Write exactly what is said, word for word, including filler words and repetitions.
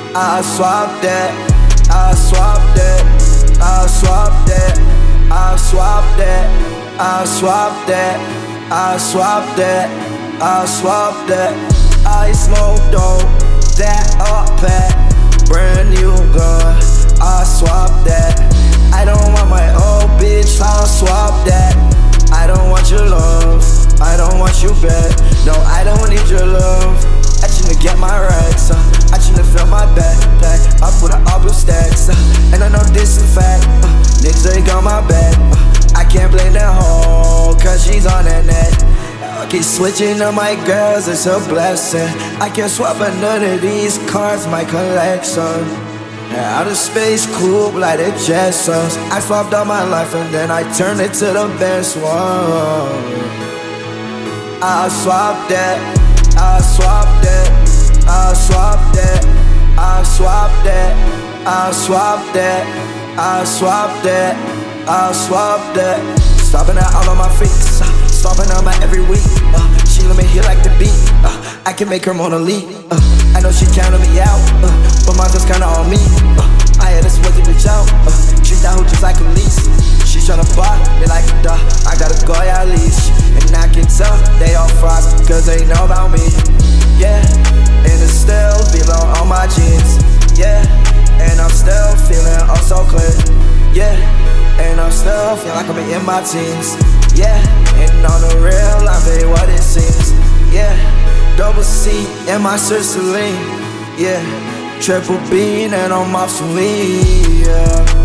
I swap that, I swap that, I swap that, I swap that, I swap that, I swap that, I swap that. I smoke dope, that up pack, brand new gun, I swap that. I don't want my old bitch, I'll swap that. I don't want your love, I don't want you back. No, I don't need your love. I tryna get my racks, uh, I tryna fill my backpack. I put up all blue stacks, uh, and I know this is fact. uh, Niggas ain't got my back, uh, I can't blame that hoe, cause she's on that net. I keep switching up my girls, it's a blessing. I can't swap none of these cards, my collection. Yeah, outer space coupe like the Jetsons. I swapped all my life and then I turned it to the best one. I swap that, I swap that, I swap that, I swap that, I swap that, I swap that, I swap that. Stopping out all on my feet, stopping on my every week. Uh, she let me hear like the beat. Uh, I can make her Mona Lee. Uh, I know she counted me out, uh, but mine's just kinda on me. Uh, I had to switch the bitch out. Uh, treat that hoe just like a lease. She tryna buy me like a duh. I got a Goya leash, and I can tell they all fries cause they know about me. Yeah, and it's still below on my jeans. Yeah, and I'm still feeling oh so clear. Yeah, and I'm still feeling like I'm in my teens. Yeah, and on the real life ain't what it seems. Yeah, double C in my Sicily. Yeah, triple B and I'm obsolete. Yeah.